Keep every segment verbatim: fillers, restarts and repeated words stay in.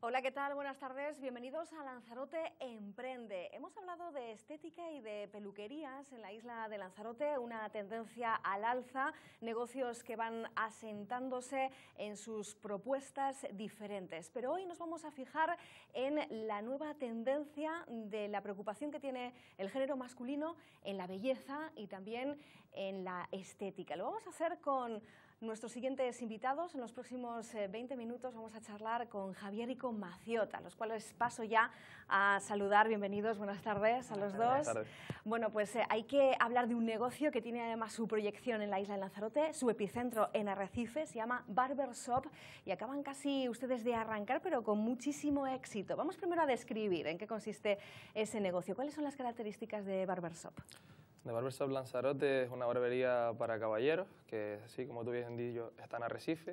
Hola, ¿qué tal? Buenas tardes. Bienvenidos a Lanzarote Emprende. Hemos hablado de estética y de peluquerías en la isla de Lanzarote, una tendencia al alza, negocios que van asentándose en sus propuestas diferentes. Pero hoy nos vamos a fijar en la nueva tendencia de la preocupación que tiene el género masculino en la belleza y también en la estética. Lo vamos a hacer con nuestros siguientes invitados. En los próximos veinte minutos vamos a charlar con Javier y con Maciota, los cuales paso ya a saludar. Bienvenidos, buenas tardes a los dos. Buenas tardes. Bueno, pues eh, hay que hablar de un negocio que tiene además su proyección en la isla de Lanzarote, su epicentro en Arrecife, se llama Barber Shop y acaban casi ustedes de arrancar, pero con muchísimo éxito. Vamos primero a describir en qué consiste ese negocio. ¿Cuáles son las características de Barber Shop? The Barber Shop Lanzarote es una barbería para caballeros, que sí, como tú bien dicho, está en Arrecife.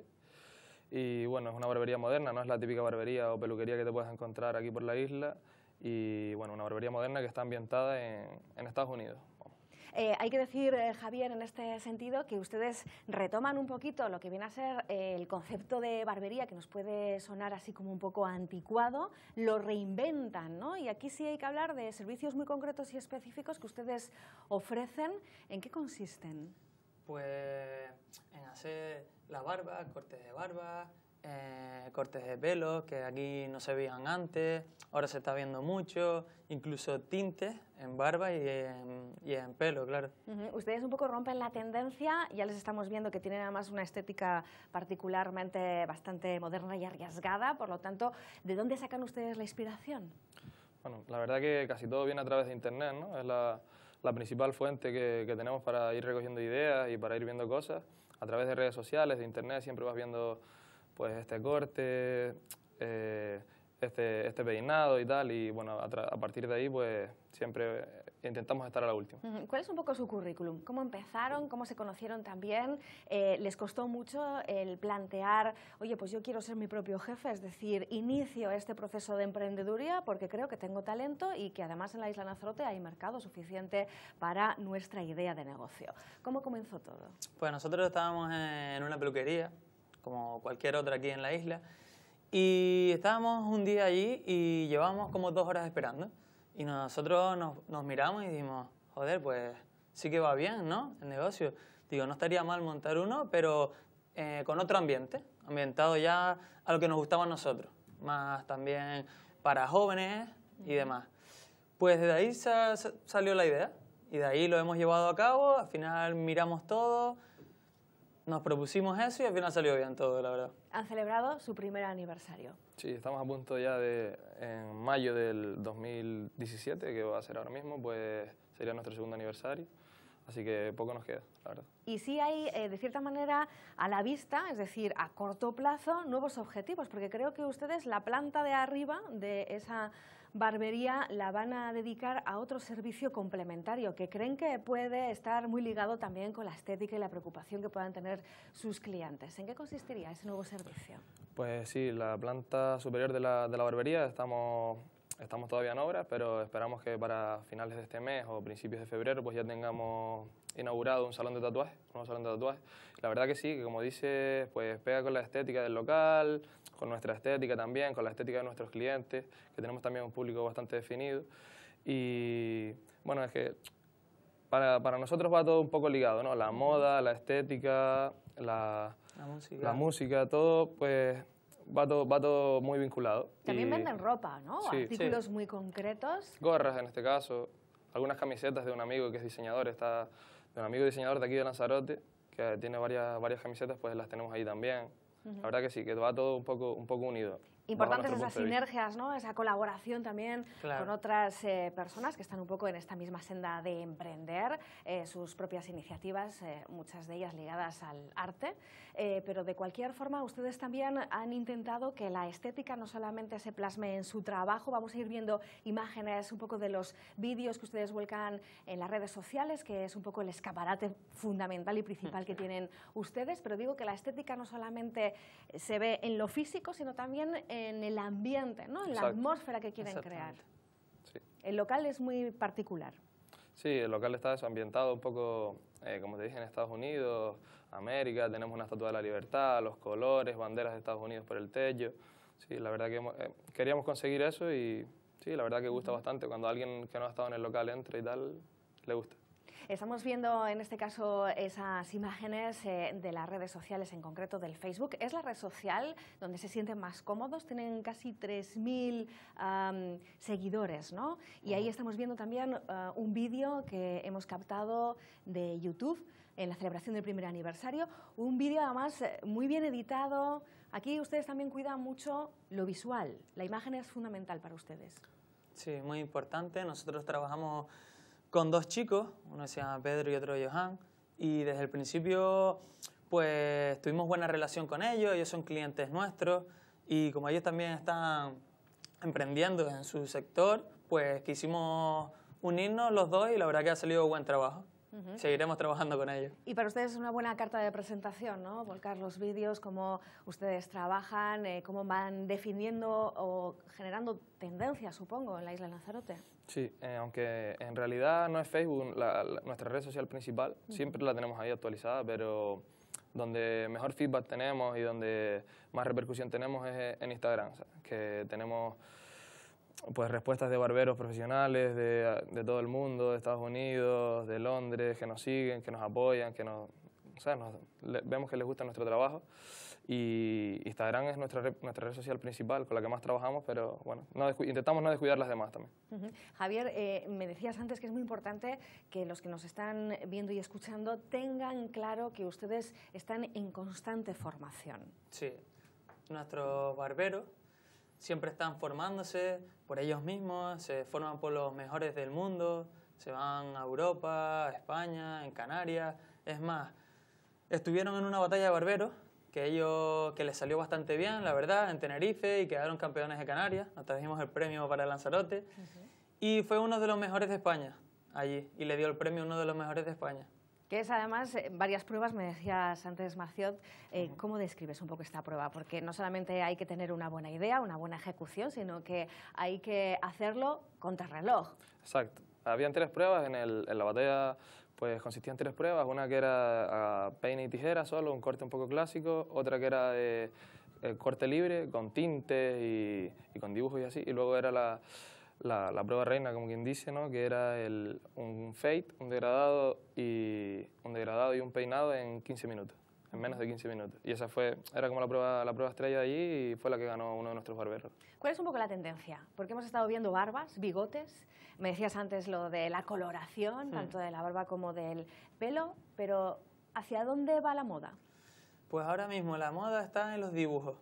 Y bueno, es una barbería moderna, no es la típica barbería o peluquería que te puedes encontrar aquí por la isla. Y bueno, una barbería moderna que está ambientada en, en Estados Unidos. Eh, hay que decir, eh, Javier, en este sentido, que ustedes retoman un poquito lo que viene a ser eh, el concepto de barbería, que nos puede sonar así como un poco anticuado, lo reinventan, ¿no? Y aquí sí hay que hablar de servicios muy concretos y específicos que ustedes ofrecen. ¿En qué consisten? Pues en hacer la barba, cortes de barba, eh, cortes de pelo, que aquí no se veían antes, ahora se está viendo mucho, incluso tintes en barba y en, y en pelo, claro. Uh-huh. Ustedes un poco rompen la tendencia, ya les estamos viendo que tienen además una estética particularmente bastante moderna y arriesgada, por lo tanto, ¿de dónde sacan ustedes la inspiración? Bueno, la verdad que casi todo viene a través de Internet, ¿no? Es la, la principal fuente que, que tenemos para ir recogiendo ideas y para ir viendo cosas. A través de redes sociales, de Internet, siempre vas viendo pues este corte, eh, este, este peinado y tal, y bueno, a, a partir de ahí pues siempre intentamos estar a la última. ¿Cuál es un poco su currículum? ¿Cómo empezaron? ¿Cómo se conocieron también? Eh, ¿Les costó mucho el plantear, oye, pues yo quiero ser mi propio jefe, es decir, inicio este proceso de emprendeduría porque creo que tengo talento y que además en la isla de Lanzarote hay mercado suficiente para nuestra idea de negocio? ¿Cómo comenzó todo? Pues nosotros estábamos en una peluquería, como cualquier otra aquí en la isla, y estábamos un día allí y llevábamos como dos horas esperando. Y nosotros nos, nos miramos y dijimos, joder, pues sí que va bien, ¿no? El negocio. Digo, no estaría mal montar uno, pero eh, con otro ambiente, ambientado ya a lo que nos gustaba a nosotros, más también para jóvenes y demás. Pues desde ahí sa salió la idea y de ahí lo hemos llevado a cabo, al final miramos todo. Nos propusimos eso y al final salió bien todo, la verdad. Han celebrado su primer aniversario. Sí, estamos a punto ya de, en mayo del dos mil diecisiete, que va a ser ahora mismo, pues sería nuestro segundo aniversario. Así que poco nos queda, la verdad. Y sí hay, eh, de cierta manera, a la vista, es decir, a corto plazo, nuevos objetivos, porque creo que ustedes la planta de arriba de esa barbería la van a dedicar a otro servicio complementario, que creen que puede estar muy ligado también con la estética y la preocupación que puedan tener sus clientes. ¿En qué consistiría ese nuevo servicio? Pues sí, la planta superior de la, de la barbería estamos... Estamos todavía en obras, pero esperamos que para finales de este mes o principios de febrero pues ya tengamos inaugurado un salón de tatuajes, un nuevo salón de tatuajes. La verdad que sí, que como dices, pues pega con la estética del local, con nuestra estética también, con la estética de nuestros clientes, que tenemos también un público bastante definido. Y bueno, es que para, para nosotros va todo un poco ligado, ¿no? La moda, la estética, la, la música, la música todo, pues... Va todo, va todo muy vinculado. También y... venden ropa, ¿no? Sí, artículos sí. muy concretos. Gorras en este caso, algunas camisetas de un amigo que es diseñador, está de un amigo diseñador de aquí de Lanzarote, que tiene varias, varias camisetas, pues las tenemos ahí también. Uh-huh. La verdad que sí, que va todo un poco, un poco unido. Importantes esas sinergias, ¿no? Esa colaboración también claro. con otras eh, personas que están un poco en esta misma senda de emprender eh, sus propias iniciativas, eh, muchas de ellas ligadas al arte, eh, pero de cualquier forma ustedes también han intentado que la estética no solamente se plasme en su trabajo. Vamos a ir viendo imágenes un poco de los vídeos que ustedes vuelcan en las redes sociales, que es un poco el escaparate fundamental y principal que tienen ustedes, pero digo que la estética no solamente se ve en lo físico, sino también en el ambiente, ¿no? En la atmósfera que quieren crear. Sí. El local es muy particular. Sí, el local está ambientado un poco, eh, como te dije, en Estados Unidos, América, tenemos una estatua de la libertad, los colores, banderas de Estados Unidos por el techo. sí, la verdad que hemos- eh, queríamos conseguir eso y sí, la verdad que gusta bastante. Cuando alguien que no ha estado en el local entra y tal, le gusta. Estamos viendo en este caso esas imágenes eh, de las redes sociales, en concreto del Facebook. Es la red social donde se sienten más cómodos, tienen casi tres mil um, seguidores, ¿no? Y ahí estamos viendo también uh, un vídeo que hemos captado de YouTube en la celebración del primer aniversario, un vídeo además eh, muy bien editado. Aquí ustedes también cuidan mucho lo visual, la imagen es fundamental para ustedes. Sí, muy importante. Nosotros trabajamos con dos chicos, uno se llama Pedro y otro Johan, y desde el principio pues tuvimos buena relación con ellos, ellos son clientes nuestros y como ellos también están emprendiendo en su sector, pues quisimos unirnos los dos y la verdad que ha salido buen trabajo. Uh-huh. Seguiremos trabajando con ellos. Y para ustedes es una buena carta de presentación, ¿no? Volcar los vídeos, cómo ustedes trabajan, eh, cómo van definiendo o generando tendencias, supongo, en la isla de Lanzarote. Sí, eh, aunque en realidad no es Facebook la, la, nuestra red social principal, uh-huh. siempre la tenemos ahí actualizada, pero donde mejor feedback tenemos y donde más repercusión tenemos es en Instagram, ¿sabes? Que tenemos pues respuestas de barberos profesionales de, de todo el mundo, de Estados Unidos, de Londres, que nos siguen, que nos apoyan, que nos, o sea, nos le, vemos que les gusta nuestro trabajo. Y Instagram es nuestra red, nuestra red social principal con la que más trabajamos, pero bueno, no intentamos no descuidar las demás también. Uh-huh. Javier, eh, me decías antes que es muy importante que los que nos están viendo y escuchando tengan claro que ustedes están en constante formación. Sí, nuestros barberos siempre están formándose por ellos mismos, se forman por los mejores del mundo, se van a Europa, a España, en Canarias. Es más, estuvieron en una batalla de barberos que ellos que les salió bastante bien, la verdad, en Tenerife y quedaron campeones de Canarias. Nos trajimos el premio para Lanzarote uh-huh. y fue uno de los mejores de España allí y le dio el premio a uno de los mejores de España. Que es además eh, varias pruebas, me decías antes, Maciot, eh, uh-huh. ¿cómo describes un poco esta prueba? Porque no solamente hay que tener una buena idea, una buena ejecución, sino que hay que hacerlo contrarreloj. Exacto. Habían tres pruebas en, el, en la batalla, pues consistía en tres pruebas, una que era a peine y tijera solo, un corte un poco clásico, otra que era de eh, corte libre, con tintes y, y con dibujos y así, y luego era la... La, la prueba reina, como quien dice, ¿no? Que era el, un fade, un degradado, y, un degradado y un peinado en quince minutos, en menos de quince minutos. Y esa fue, era como la prueba, la prueba estrella de allí y fue la que ganó uno de nuestros barberos. ¿Cuál es un poco la tendencia? Porque hemos estado viendo barbas, bigotes, me decías antes lo de la coloración, hmm. tanto de la barba como del pelo, pero ¿hacia dónde va la moda? Pues ahora mismo la moda está en los dibujos,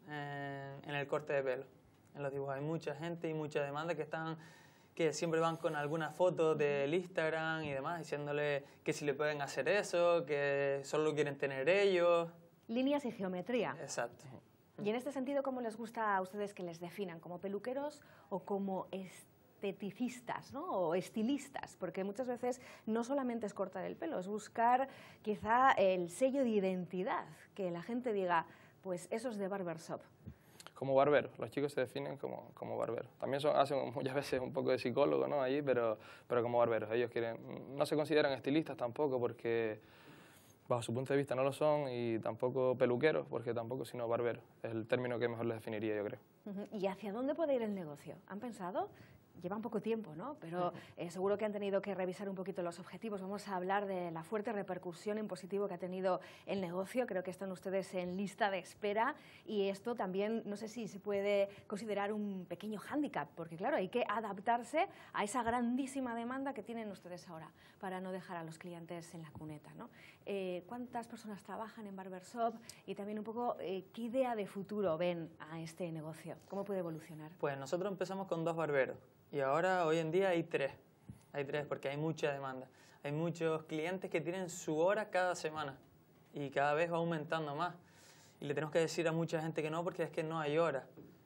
en, en el corte de pelo. En los dibujos hay mucha gente y mucha demanda que están que siempre van con alguna foto del Instagram y demás diciéndole que si le pueden hacer eso, que solo lo quieren tener ellos. Líneas y geometría. Exacto. Y en este sentido, ¿cómo les gusta a ustedes que les definan? ¿Como peluqueros o como esteticistas, ¿no? O estilistas? Porque muchas veces no solamente es cortar el pelo, es buscar quizá el sello de identidad, que la gente diga, pues eso es de Barbershop. Como barbero, los chicos se definen como, como barberos. También son, hacen muchas veces un poco de psicólogo, ¿no? Allí, pero, pero como barberos. Ellos quieren, no se consideran estilistas tampoco porque bajo su punto de vista no lo son y tampoco peluqueros porque tampoco, sino barberos. Es el término que mejor les definiría, yo creo. Uh-huh. ¿Y hacia dónde puede ir el negocio? ¿Han pensado? Lleva un poco tiempo, ¿no? Pero eh, seguro que han tenido que revisar un poquito los objetivos. Vamos a hablar de la fuerte repercusión en positivo que ha tenido el negocio. Creo que están ustedes en lista de espera y esto también, no sé si se puede considerar un pequeño hándicap, porque claro, hay que adaptarse a esa grandísima demanda que tienen ustedes ahora para no dejar a los clientes en la cuneta, ¿no? Eh, ¿Cuántas personas trabajan en Barbershop? Y también un poco, eh, ¿qué idea de futuro ven a este negocio? ¿Cómo puede evolucionar? Pues nosotros empezamos con dos barberos. Y ahora, hoy en día, hay tres. Hay tres porque hay mucha demanda. Hay muchos clientes que tienen su hora cada semana y cada vez va aumentando más. Y le tenemos que decir a mucha gente que no porque es que no hay hora.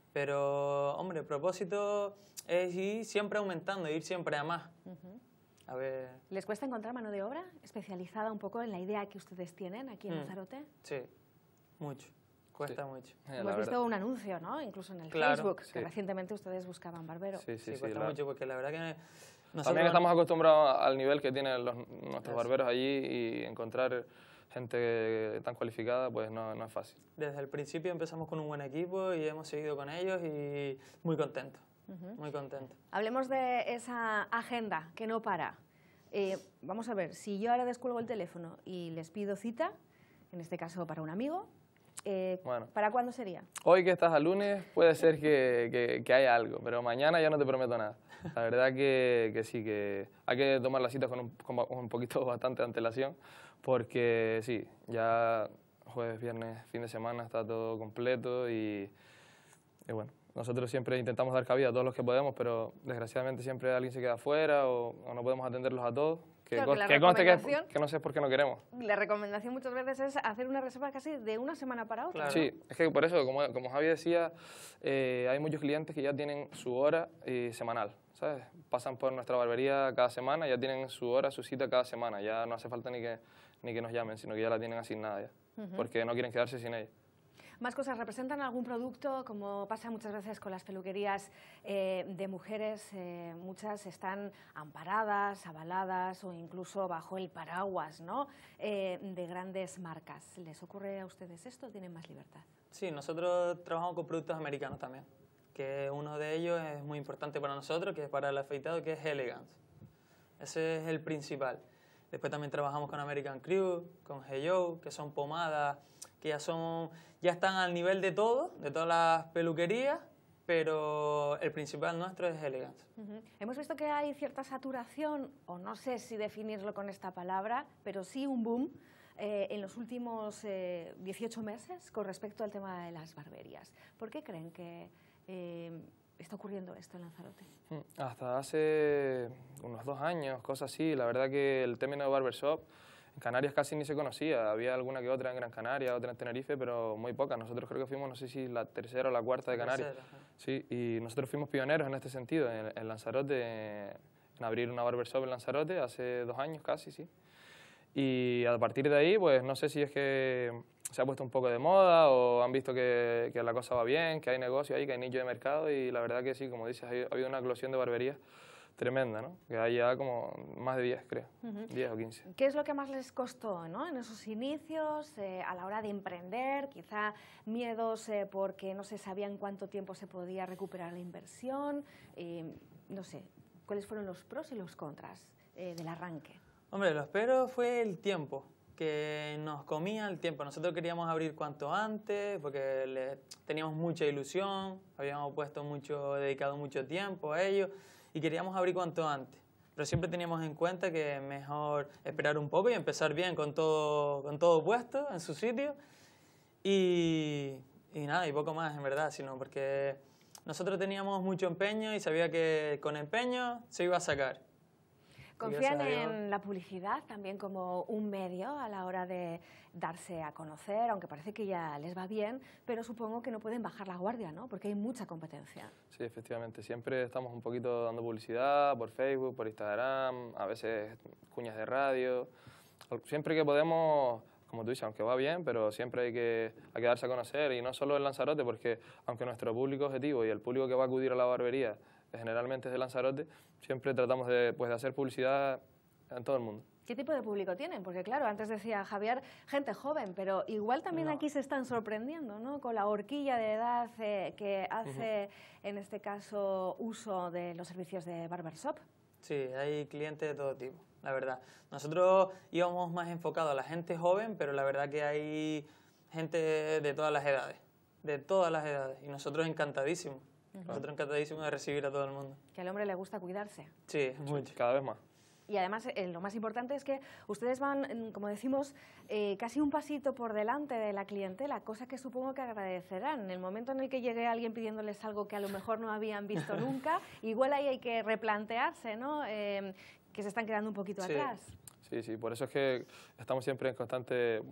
Pero, hombre, el propósito es ir siempre aumentando, ir siempre a más. Uh-huh. A ver... ¿Les cuesta encontrar mano de obra especializada un poco en la idea que ustedes tienen aquí en mm. Lanzarote? Sí, mucho. Cuesta sí. mucho. Eh, Hemos visto un anuncio, ¿no? Incluso en el claro, Facebook, sí. que recientemente ustedes buscaban barbero. Sí, sí, sí, sí cuesta la... mucho porque la verdad que... Nosotros... También estamos acostumbrados al nivel que tienen los, nuestros Eso. barberos allí y encontrar gente tan cualificada, pues no, no es fácil. Desde el principio empezamos con un buen equipo y hemos seguido con ellos y muy contentos, uh-huh. muy contentos. Hablemos de esa agenda que no para. Eh, vamos a ver, si yo ahora descuelgo el teléfono y les pido cita, en este caso para un amigo, eh, bueno, ¿para cuándo sería? Hoy que estás a lunes puede ser que, que, que haya algo, pero mañana ya no te prometo nada. La verdad que, que sí, que hay que tomar las citas con un, con un poquito bastante de antelación, porque sí, ya jueves, viernes, fin de semana está todo completo y, y bueno, nosotros siempre intentamos dar cabida a todos los que podemos, pero desgraciadamente siempre alguien se queda afuera o, o no podemos atenderlos a todos. Que, claro, que, que conste que, que no sé por qué no queremos. La recomendación muchas veces es hacer una reserva casi de una semana para otra. Claro. Sí, es que por eso, como, como Javi decía, eh, hay muchos clientes que ya tienen su hora eh, semanal, ¿sabes? Pasan por nuestra barbería cada semana, ya tienen su hora, su cita cada semana, ya no hace falta ni que, ni que nos llamen, sino que ya la tienen asignada ya, uh-huh. porque no quieren quedarse sin ella. Más cosas, ¿representan algún producto? Como pasa muchas veces con las peluquerías eh, de mujeres, eh, muchas están amparadas, avaladas o incluso bajo el paraguas, ¿no? eh, de grandes marcas. ¿Les ocurre a ustedes esto o tienen más libertad? Sí, nosotros trabajamos con productos americanos también, que uno de ellos es muy importante para nosotros, que es para el afeitado, que es Elegance. Ese es el principal. Después también trabajamos con American Crew, con Hello, que son pomadas que ya, son, ya están al nivel de todo, de todas las peluquerías, pero el principal nuestro es Elegance. Uh-huh. Hemos visto que hay cierta saturación, o no sé si definirlo con esta palabra, pero sí un boom eh, en los últimos eh, dieciocho meses con respecto al tema de las barberías. ¿Por qué creen que eh, está ocurriendo esto en Lanzarote? Hasta hace unos dos años, cosas así. La verdad que el término barbershop en Canarias casi ni se conocía. Había alguna que otra en Gran Canaria, otra en Tenerife, pero muy pocas. Nosotros creo que fuimos, no sé si la tercera o la cuarta de Canarias. Tercera, sí, y nosotros fuimos pioneros en este sentido, en, en Lanzarote, en abrir una barbershop en Lanzarote hace dos años casi, sí. Y a partir de ahí, pues no sé si es que se ha puesto un poco de moda o han visto que, que la cosa va bien, que hay negocio ahí, que hay nicho de mercado y la verdad que sí, como dices, ha habido una eclosión de barberías tremenda, ¿no? Que hay ya como más de diez, creo, uh-huh. diez o quince. ¿Qué es lo que más les costó, ¿no? En esos inicios, eh, a la hora de emprender, quizá miedos eh, porque no se sabía en cuánto tiempo se podía recuperar la inversión, eh, no sé, ¿cuáles fueron los pros y los contras eh, del arranque? Hombre, lo espero fue el tiempo, que nos comía el tiempo. Nosotros queríamos abrir cuanto antes, porque le, teníamos mucha ilusión, habíamos puesto mucho, dedicado mucho tiempo a ello, y queríamos abrir cuanto antes. Pero siempre teníamos en cuenta que es mejor esperar un poco y empezar bien con todo, con todo puesto en su sitio. Y, y nada, y poco más, en verdad, sino porque nosotros teníamos mucho empeño y sabía que con empeño se iba a sacar. ¿Confían en la publicidad también como un medio a la hora de darse a conocer, aunque parece que ya les va bien, pero supongo que no pueden bajar la guardia, ¿no? Porque hay mucha competencia. Sí, efectivamente. Siempre estamos un poquito dando publicidad por Facebook, por Instagram, a veces cuñas de radio. Siempre que podemos, como tú dices, aunque va bien, pero siempre hay que, hay que darse a conocer. Y no solo en Lanzarote, porque aunque nuestro público objetivo y el público que va a acudir a la barbería generalmente es de Lanzarote, siempre tratamos de, pues, de hacer publicidad en todo el mundo. ¿Qué tipo de público tienen? Porque claro, antes decía Javier, gente joven, pero igual también no. Aquí se están sorprendiendo, ¿no? Con la horquilla de edad eh, que hace, uh-huh. en este caso, uso de los servicios de barbershop. Sí, hay clientes de todo tipo, la verdad. Nosotros íbamos más enfocados a la gente joven, pero la verdad que hay gente de todas las edades, de todas las edades, y nosotros encantadísimos. Uh-huh. Nosotros encantadísimos de recibir a todo el mundo. Que al hombre le gusta cuidarse. Sí, mucho. Cada vez más. Y además, eh, lo más importante es que ustedes van, como decimos, eh, casi un pasito por delante de la clientela, cosa que supongo que agradecerán. En el momento en el que llegue alguien pidiéndoles algo que a lo mejor no habían visto nunca, igual ahí hay que replantearse, ¿no? Eh, que se están quedando un poquito sí. atrás. Sí, sí, por eso es que estamos siempre en constante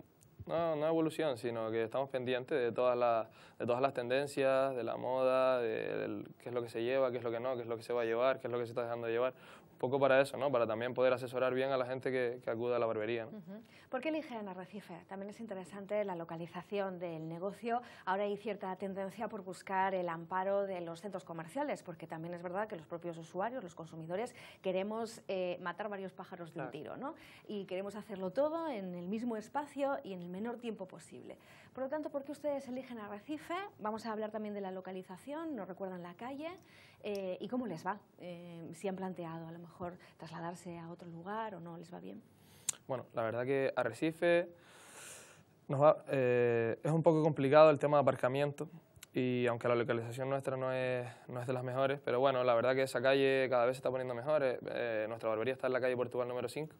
no, no evolución, sino que estamos pendientes de todas las, de todas las tendencias, de la moda, de, del, qué es lo que se lleva, qué es lo que no, qué es lo que se va a llevar, qué es lo que se está dejando de llevar. Un poco para eso, ¿no? Para también poder asesorar bien a la gente que, que acude a la barbería, ¿no? Uh-huh. ¿Por qué eligen Arrecife? También es interesante la localización del negocio. Ahora hay cierta tendencia por buscar el amparo de los centros comerciales, porque también es verdad que los propios usuarios, los consumidores, queremos eh, matar varios pájaros de claro. un tiro, ¿no? Y queremos hacerlo todo en el mismo espacio y en el menor tiempo posible. Por lo tanto, ¿por qué ustedes eligen Arrecife? Vamos a hablar también de la localización, nos recuerdan la calle eh, y cómo les va. Eh, si han planteado a lo mejor trasladarse a otro lugar o no les va bien. Bueno, la verdad que Arrecife nos va, eh, es un poco complicado el tema de aparcamiento y aunque la localización nuestra no es, no es de las mejores, pero bueno, la verdad que esa calle cada vez se está poniendo mejor. Eh, nuestra barbería está en la calle Portugal número cinco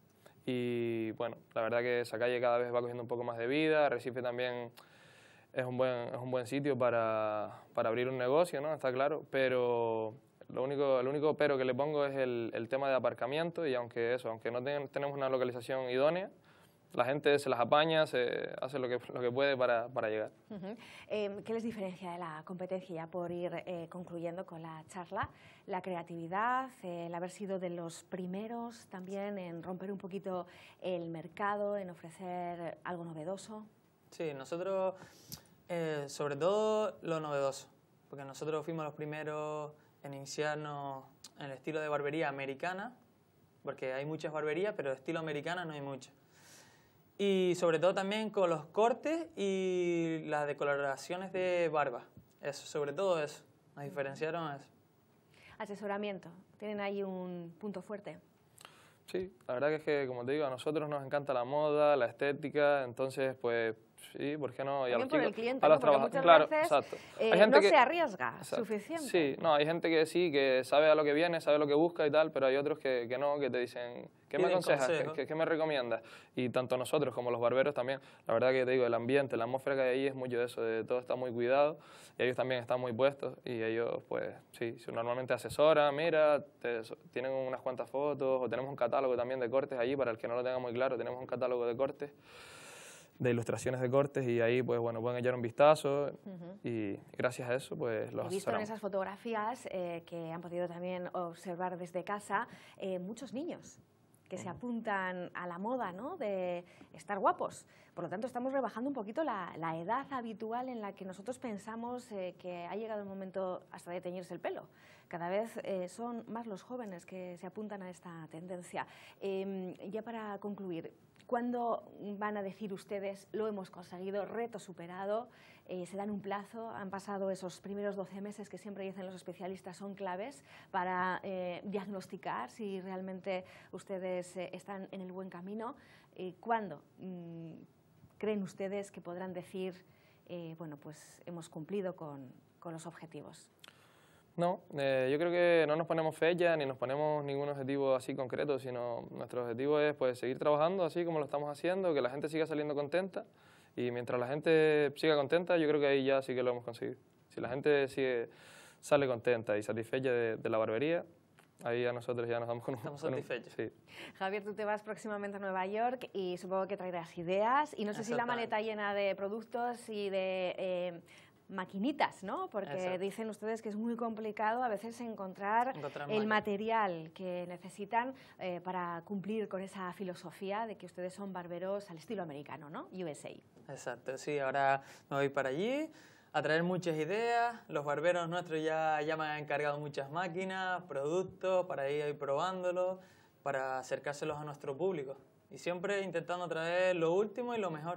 y bueno, la verdad que esa calle cada vez va cogiendo un poco más de vida. Arrecife también es un buen, es un buen sitio para, para abrir un negocio, ¿no? Está claro, pero Lo único, el único pero que le pongo es el, el tema de aparcamiento y aunque eso, aunque no ten, tenemos una localización idónea, la gente se las apaña, se hace lo que, lo que puede para, para llegar. Uh-huh. eh, ¿Qué les diferencia de la competencia, ya por ir eh, concluyendo con la charla? La creatividad, eh, el haber sido de los primeros también en romper un poquito el mercado, en ofrecer algo novedoso. Sí, nosotros, eh, sobre todo lo novedoso, porque nosotros fuimos los primeros en iniciarnos en el estilo de barbería americana, porque hay muchas barberías, pero de estilo americana no hay muchas. Y sobre todo también con los cortes y las decoloraciones de barba. Eso, sobre todo eso. Nos diferenciaron eso. Asesoramiento. ¿Tienen ahí un punto fuerte? Sí, la verdad que es que, como te digo, a nosotros nos encanta la moda, la estética, entonces, pues, sí, ¿por qué no? Y a los chicos, por el cliente, a los ¿no? Porque muchas claro, veces exacto. Eh, hay gente no que, se arriesga exacto. suficiente. Sí, no, hay gente que sí, que sabe a lo que viene, sabe lo que busca y tal, pero hay otros que, que no, que te dicen, ¿qué me aconsejas? ¿Qué, qué, ¿Qué me recomiendas? Y tanto nosotros como los barberos también, la verdad que te digo, el ambiente, la atmósfera que hay ahí es mucho de eso, de todo está muy cuidado, y ellos también están muy puestos, y ellos, pues, sí, normalmente asesoran, mira, te, tienen unas cuantas fotos, o tenemos un catálogo también de cortes allí, para el que no lo tenga muy claro, tenemos un catálogo de cortes, de ilustraciones de cortes, y ahí, pues, bueno, pueden echar un vistazo, uh-huh. y gracias a eso, pues, los He visto en esas fotografías eh, que han podido también observar desde casa, eh, muchos niños que se apuntan a la moda, ¿no?, de estar guapos. Por lo tanto, estamos rebajando un poquito la, la edad habitual en la que nosotros pensamos eh, que ha llegado el momento hasta de teñirse el pelo. Cada vez eh, son más los jóvenes que se apuntan a esta tendencia. Eh, ya para concluir, ¿cuándo van a decir ustedes, lo hemos conseguido, reto superado? Eh, ¿Se dan un plazo? Han pasado esos primeros doce meses que siempre dicen los especialistas son claves para eh, diagnosticar si realmente ustedes eh, están en el buen camino. Eh, ¿Cuándo mm, creen ustedes que podrán decir, eh, bueno, pues hemos cumplido con, con los objetivos? No, eh, yo creo que no nos ponemos fecha ni nos ponemos ningún objetivo así concreto, sino nuestro objetivo es, pues, seguir trabajando así como lo estamos haciendo, que la gente siga saliendo contenta, y mientras la gente siga contenta, yo creo que ahí ya sí que lo hemos conseguido. Si la gente sigue, sale contenta y satisfecha de, de la barbería, ahí a nosotros ya nos damos con un... Estamos con un, satisfechos. Sí. Javier, tú te vas próximamente a Nueva York y supongo que traerás ideas, y no sé si la maleta llena de productos y de... Eh, maquinitas, ¿no? Porque Exacto. dicen ustedes que es muy complicado a veces encontrar, encontrar el material que necesitan eh, para cumplir con esa filosofía de que ustedes son barberos al estilo americano, ¿no? U S A. Exacto, sí, ahora me voy para allí a traer muchas ideas. Los barberos nuestros ya, ya me han encargado muchas máquinas, productos, para ir ahí probándolos, para acercárselos a nuestro público. Y siempre intentando traer lo último y lo mejor.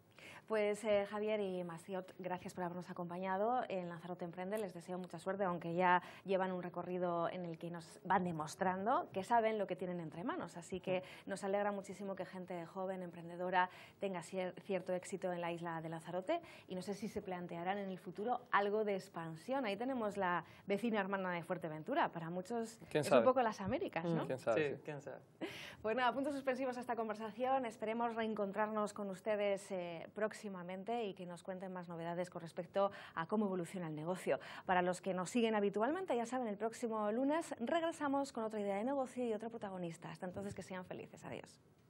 Pues eh, Javier y Maciot, gracias por habernos acompañado en Lanzarote Emprende. Les deseo mucha suerte, aunque ya llevan un recorrido en el que nos van demostrando que saben lo que tienen entre manos. Así que nos alegra muchísimo que gente joven, emprendedora, tenga cier cierto éxito en la isla de Lanzarote. Y no sé si se plantearán en el futuro algo de expansión. Ahí tenemos la vecina hermana de Fuerteventura. Para muchos es un poco las Américas, ¿no? ¿Quién sabe? Sí, quién sabe. Pues nada, puntos suspensivos a esta conversación. Esperemos reencontrarnos con ustedes eh, próximamente y que nos cuenten más novedades con respecto a cómo evoluciona el negocio. Para los que nos siguen habitualmente, ya saben, el próximo lunes regresamos con otra idea de negocio y otro protagonista. Hasta entonces, que sean felices. Adiós.